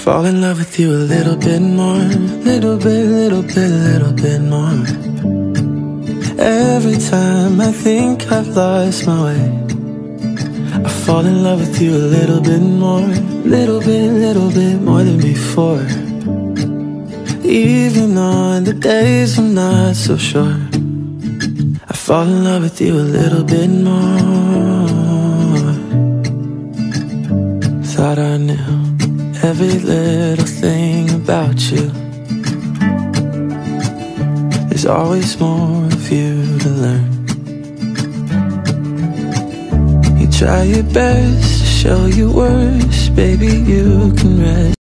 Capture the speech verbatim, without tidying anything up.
fall in love with you a little bit more, little bit, little bit, little bit more. Every time I think I've lost my way, I fall in love with you a little bit more, little bit, little bit more than before. Even on the days I'm not so sure, I fall in love with you a little bit more. Thought I knew every little thing about you. There's always more of you to learn. You try your best to show your worst, baby, you can rest.